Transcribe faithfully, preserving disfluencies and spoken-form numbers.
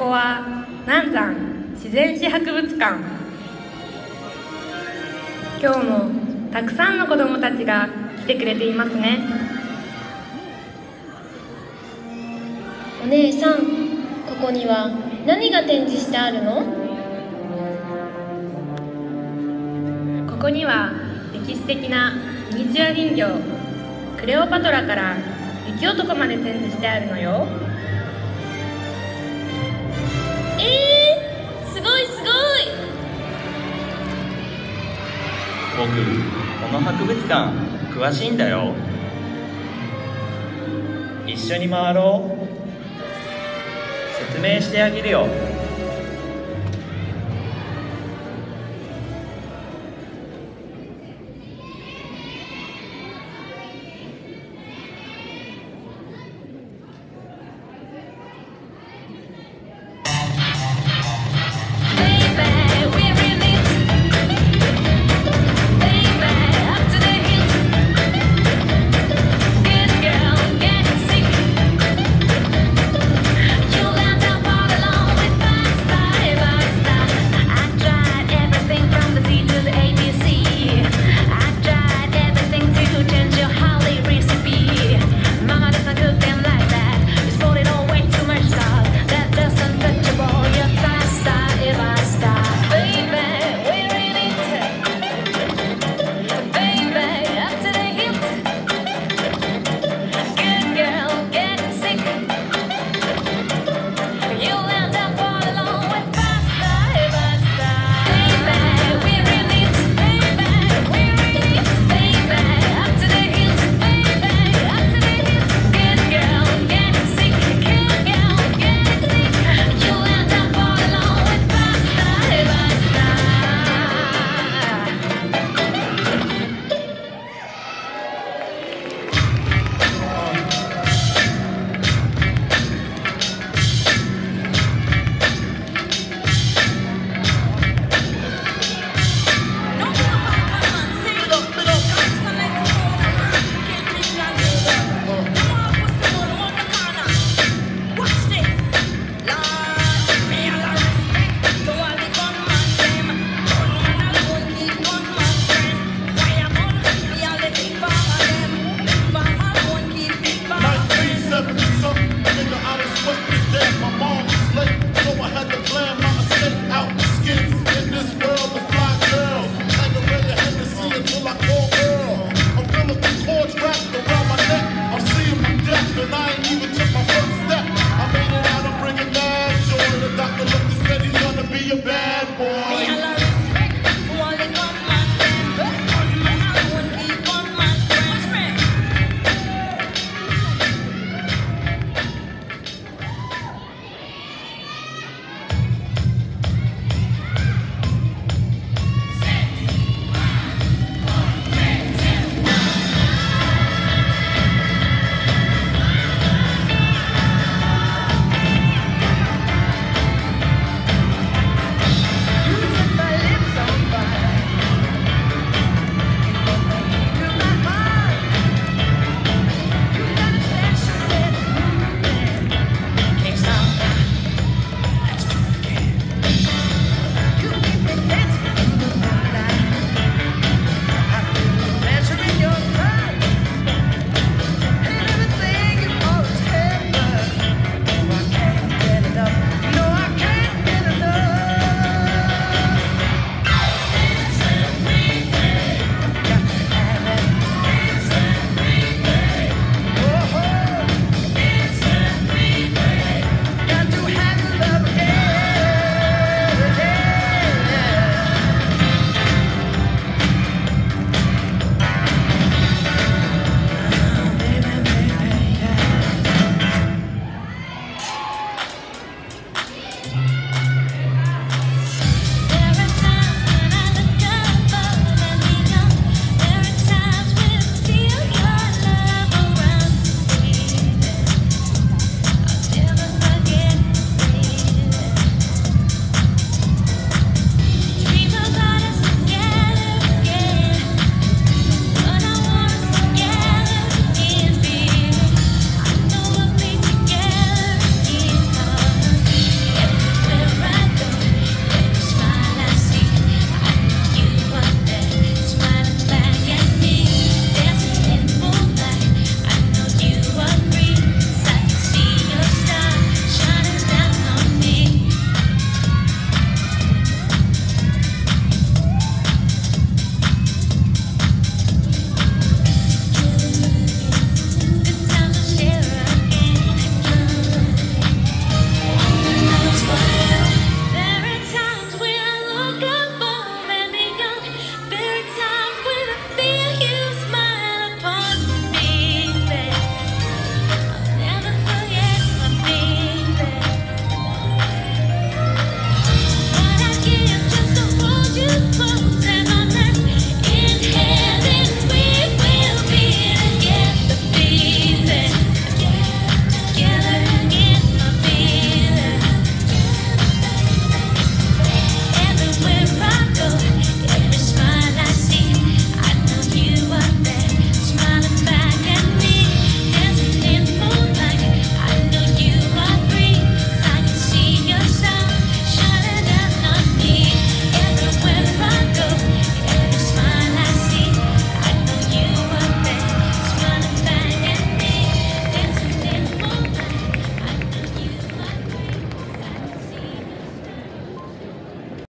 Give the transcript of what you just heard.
こは南山自然史博物館。今日もたくさんの子どもたちが来てくれていますね。 お姉さん、ここには何が展示してあるの？ ここには歴史的なミニチュア人形クレオパトラから雪男まで展示してあるのよ。 えー、すごいすごい。 僕、この博物館詳しいんだよ。一緒に回ろう。説明してあげるよ。